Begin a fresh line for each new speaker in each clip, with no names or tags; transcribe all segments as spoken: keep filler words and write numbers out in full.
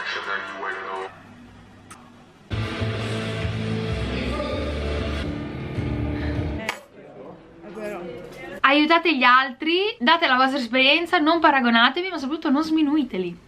Aiutate gli altri, date la vostra esperienza, non paragonatevi, ma soprattutto non sminuiteli.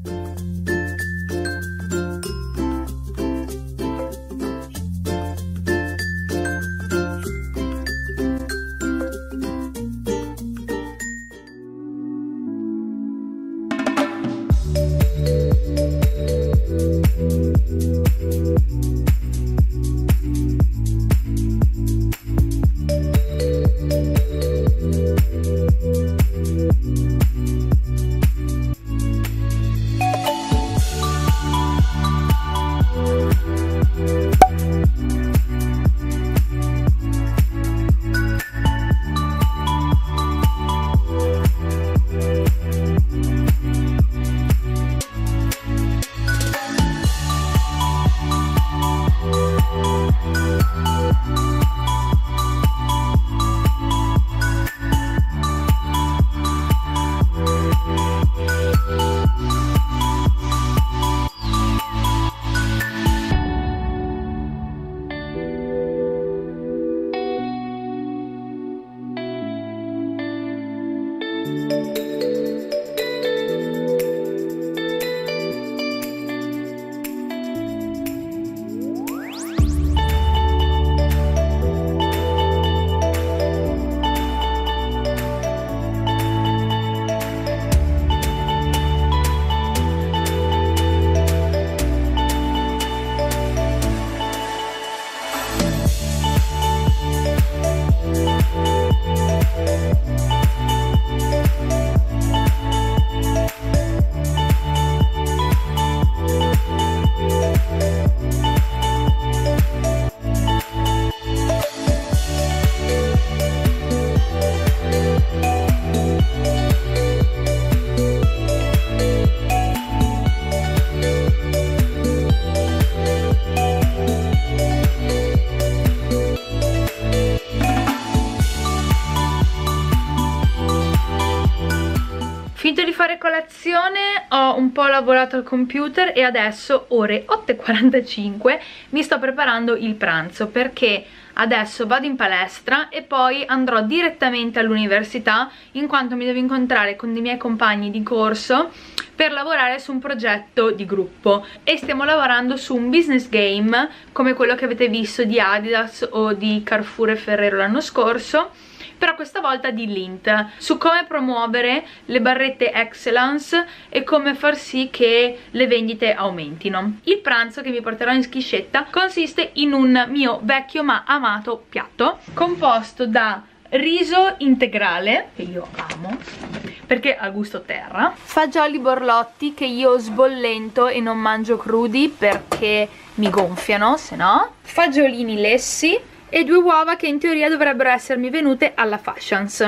Finito di fare colazione, ho un po' lavorato al computer e adesso, ore otto e quarantacinque, mi sto preparando il pranzo perché adesso vado in palestra e poi andrò direttamente all'università, in quanto mi devo incontrare con dei miei compagni di corso per lavorare su un progetto di gruppo e stiamo lavorando su un business game come quello che avete visto di Adidas o di Carrefour e Ferrero l'anno scorso, però questa volta di Lindt, su come promuovere le barrette Excellence e come far sì che le vendite aumentino. Il pranzo che vi porterò in schiscetta consiste in un mio vecchio ma amato piatto composto da riso integrale, che io amo perché ha gusto terra, fagioli borlotti che io sbollento e non mangio crudi perché mi gonfiano, se no, fagiolini lessi e due uova che in teoria dovrebbero essermi venute alla Fashions.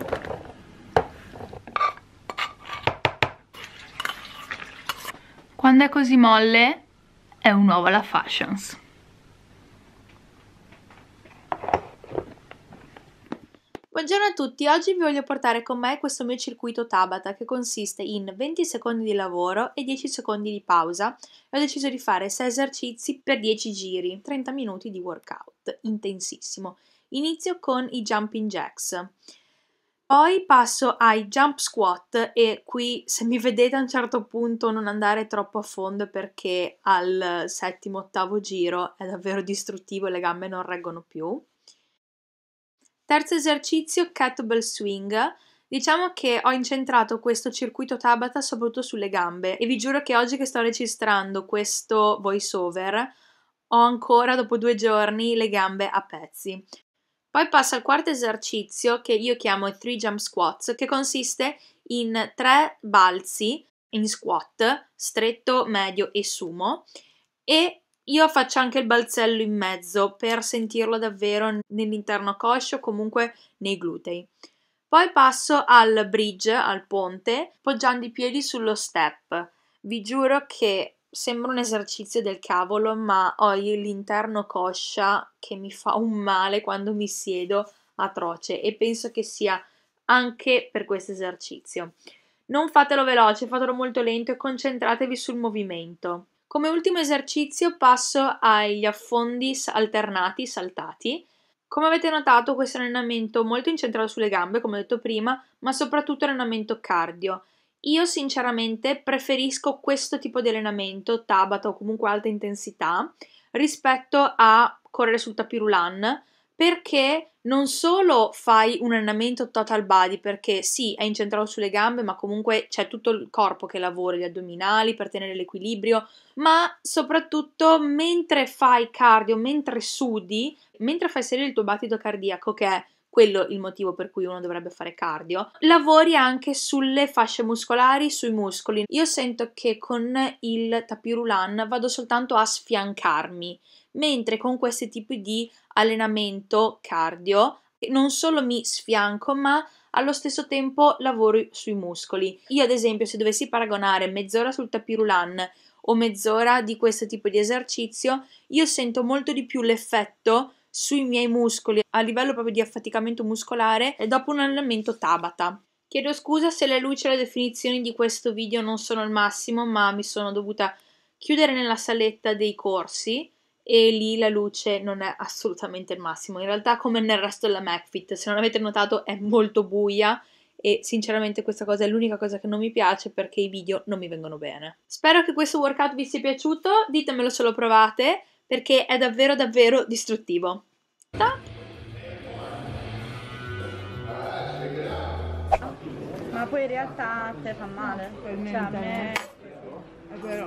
Quando è così molle è un uovo alla Fashions. Buongiorno a tutti, oggi vi voglio portare con me questo mio circuito Tabata che consiste in venti secondi di lavoro e dieci secondi di pausa e ho deciso di fare sei esercizi per dieci giri, trenta minuti di workout intensissimo. Inizio con i jumping jacks, poi passo ai jump squat e qui se mi vedete a un certo punto non andare troppo a fondo perché al settimo ottavo giro è davvero distruttivo e le gambe non reggono più. Terzo esercizio, kettlebell swing. Diciamo che ho incentrato questo circuito Tabata soprattutto sulle gambe e vi giuro che oggi che sto registrando questo voice over ho ancora dopo due giorni le gambe a pezzi. Poi passo al quarto esercizio che io chiamo i three jump squats, che consiste in tre balzi in squat, stretto, medio e sumo, e io faccio anche il balzello in mezzo per sentirlo davvero nell'interno coscio, comunque nei glutei. Poi passo al bridge, al ponte, poggiando i piedi sullo step. Vi giuro che sembra un esercizio del cavolo, ma ho l'interno coscia che mi fa un male quando mi siedo atroce e penso che sia anche per questo esercizio. Non fatelo veloce, fatelo molto lento e concentratevi sul movimento. Come ultimo esercizio passo agli affondi alternati, saltati. Come avete notato, questo è un allenamento molto incentrato sulle gambe, come ho detto prima, ma soprattutto un allenamento cardio. Io sinceramente preferisco questo tipo di allenamento, Tabata o comunque alta intensità, rispetto a correre sul tapis roulant, perché non solo fai un allenamento total body, perché sì, è incentrato sulle gambe, ma comunque c'è tutto il corpo che lavora, gli addominali per tenere l'equilibrio, ma soprattutto mentre fai cardio, mentre sudi, mentre fai salire il tuo battito cardiaco, che è quello il motivo per cui uno dovrebbe fare cardio, lavori anche sulle fasce muscolari, sui muscoli. Io sento che con il tapis roulant vado soltanto a sfiancarmi, mentre con questi tipi di allenamento cardio non solo mi sfianco, ma allo stesso tempo lavoro sui muscoli. Io ad esempio, se dovessi paragonare mezz'ora sul tapis roulant o mezz'ora di questo tipo di esercizio, io sento molto di più l'effetto sui miei muscoli a livello proprio di affaticamento muscolare e dopo un allenamento Tabata. Chiedo scusa se le luci e le definizioni di questo video non sono il massimo, ma mi sono dovuta chiudere nella saletta dei corsi e lì la luce non è assolutamente il massimo. In realtà, come nel resto della McFit, se non avete notato, è molto buia e sinceramente questa cosa è l'unica cosa che non mi piace, perché i video non mi vengono bene. Spero che questo workout vi sia piaciuto, ditemelo se lo provate, perché è davvero davvero distruttivo.
Ma poi in realtà a te fa male, cioè a me è vero.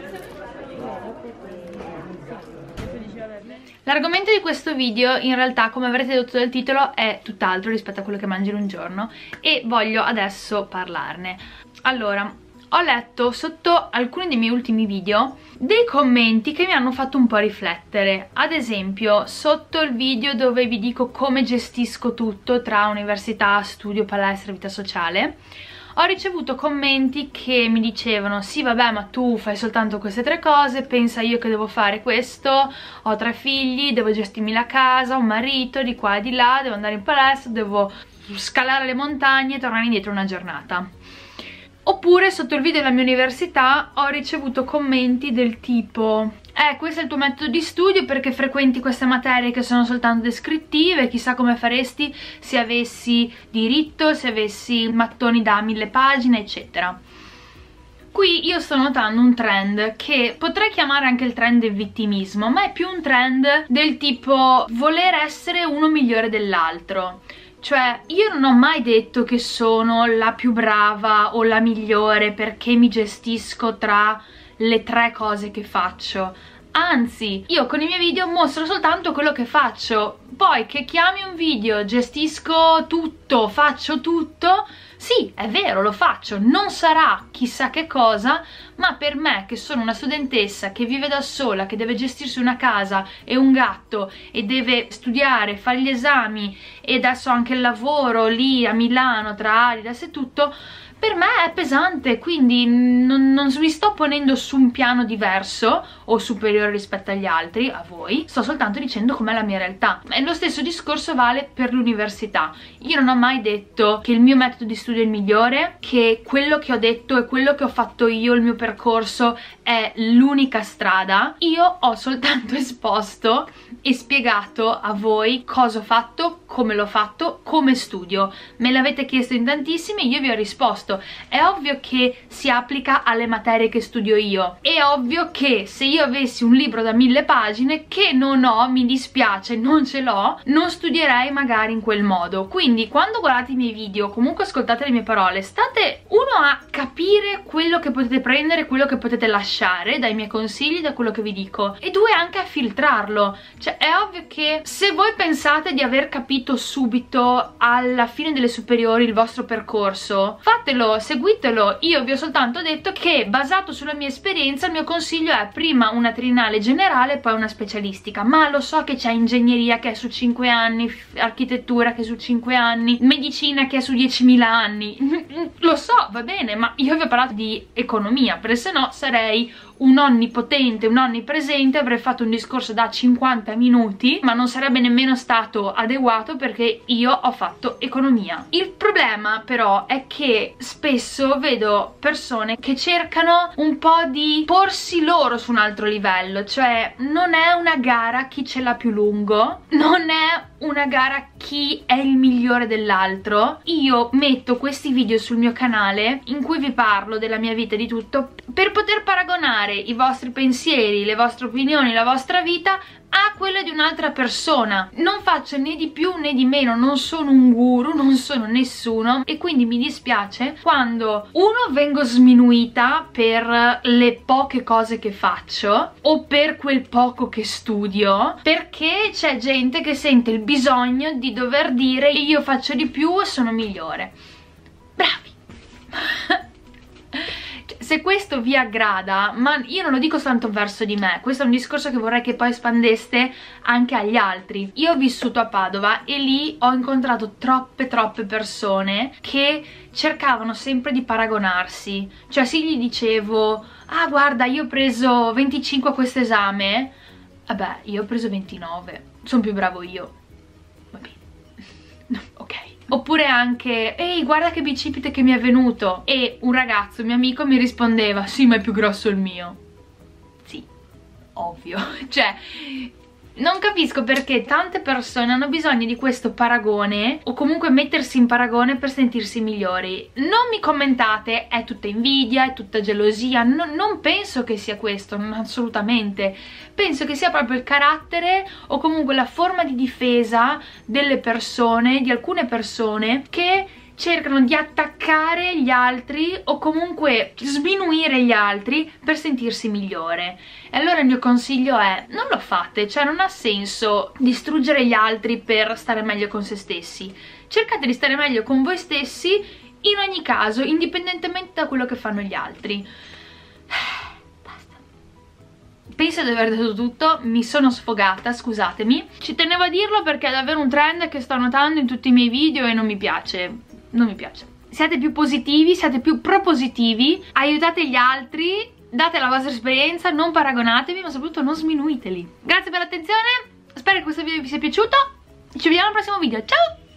L'argomento di questo video in realtà, come avrete dedotto dal titolo, è tutt'altro rispetto a quello che mangi in un giorno e voglio adesso parlarne. Allora, ho letto sotto alcuni dei miei ultimi video dei commenti che mi hanno fatto un po' riflettere. Ad esempio, sotto il video dove vi dico come gestisco tutto tra università, studio, palestra, vita sociale, ho ricevuto commenti che mi dicevano: sì vabbè, ma tu fai soltanto queste tre cose, pensa io che devo fare questo, ho tre figli, devo gestirmi la casa, un marito di qua e di là, devo andare in palestra, devo scalare le montagne e tornare indietro una giornata. Oppure sotto il video della mia università ho ricevuto commenti del tipo: eh, questo è il tuo metodo di studio perché frequenti queste materie che sono soltanto descrittive, chissà come faresti se avessi diritto, se avessi mattoni da mille pagine, eccetera. Qui io sto notando un trend che potrei chiamare anche il trend del vittimismo, ma è più un trend del tipo voler essere uno migliore dell'altro. Cioè, io non ho mai detto che sono la più brava o la migliore perché mi gestisco tra le tre cose che faccio. Anzi, io con i miei video mostro soltanto quello che faccio. Poi che chiami un video gestisco tutto, faccio tutto, sì, è vero, lo faccio, non sarà chissà che cosa, ma per me, che sono una studentessa che vive da sola, che deve gestirsi una casa e un gatto e deve studiare, fare gli esami e adesso anche il lavoro lì a Milano tra Adidas e tutto, per me è pesante, quindi non, non mi sto ponendo su un piano diverso o superiore rispetto agli altri, a voi, sto soltanto dicendo com'è la mia realtà. E lo stesso discorso vale per l'università. Io non ho mai detto che il mio metodo di studio è il migliore, che quello che ho detto e quello che ho fatto io, il mio percorso, è l'unica strada. Io ho soltanto esposto e spiegato a voi cosa ho fatto, come l'ho fatto, come studio. Me l'avete chiesto in tantissimi, io vi ho risposto. È ovvio che si applica alle materie che studio io, è ovvio che se io avessi un libro da mille pagine che non ho, mi dispiace, non ce l'ho, non studierei magari in quel modo. Quindi quando guardate i miei video, comunque ascoltate le mie parole, state uno a capire quello che potete prendere, quello che potete lasciare dai miei consigli, da quello che vi dico, e due anche a filtrarlo. Cioè è ovvio che se voi pensate di aver capito subito alla fine delle superiori il vostro percorso, fatelo, seguitelo. Io vi ho soltanto detto che basato sulla mia esperienza il mio consiglio è prima una triennale generale e poi una specialistica, ma lo so che c'è ingegneria che è su cinque anni, architettura che è su cinque anni, medicina che è su diecimila anni, lo so, va bene, ma io vi ho parlato di economia, perché se no sarei un onnipotente, un onnipresente, avrei fatto un discorso da cinquanta minuti, ma non sarebbe nemmeno stato adeguato perché io ho fatto economia. Il problema però è che spesso vedo persone che cercano un po' di porsi loro su un altro livello, cioè non è una gara chi ce l'ha più lungo, non è una gara chi è il migliore dell'altro. Io metto questi video sul mio canale in cui vi parlo della mia vita e di tutto per poter paragonare i vostri pensieri, le vostre opinioni, la vostra vita a quella di un'altra persona. Non faccio né di più né di meno, non sono un guru, non sono nessuno, e quindi mi dispiace quando uno vengo sminuita per le poche cose che faccio o per quel poco che studio, perché c'è gente che sente il bisogno di dover dire io faccio di più e sono migliore. Bravi! Se questo vi aggrada, ma io non lo dico soltanto verso di me, questo è un discorso che vorrei che poi espandeste anche agli altri. Io ho vissuto a Padova e lì ho incontrato troppe troppe persone che cercavano sempre di paragonarsi. Cioè se gli dicevo ah guarda io ho preso venticinque a questo esame, vabbè io ho preso ventinove, sono più bravo io. Va bene. No, ok. Oppure anche ehi guarda che bicipite che mi è venuto, e un ragazzo, mio amico, mi rispondeva sì ma è più grosso il mio. Sì, ovvio. Cioè non capisco perché tante persone hanno bisogno di questo paragone o comunque mettersi in paragone per sentirsi migliori. Non mi commentate è tutta invidia, è tutta gelosia, no, non penso che sia questo, non, assolutamente. Penso che sia proprio il carattere o comunque la forma di difesa delle persone, di alcune persone che cercano di attaccare gli altri o comunque sminuire gli altri per sentirsi migliore. E allora il mio consiglio è non lo fate, cioè non ha senso distruggere gli altri per stare meglio con se stessi. Cercate di stare meglio con voi stessi in ogni caso, indipendentemente da quello che fanno gli altri. Basta. Penso di aver detto tutto, mi sono sfogata, scusatemi. Ci tenevo a dirlo perché è davvero un trend che sto notando in tutti i miei video e non mi piace. Non mi piace. Siate più positivi, siate più propositivi, aiutate gli altri, date la vostra esperienza, non paragonatevi, ma soprattutto non sminuiteli. Grazie per l'attenzione, spero che questo video vi sia piaciuto, ci vediamo al prossimo video, ciao!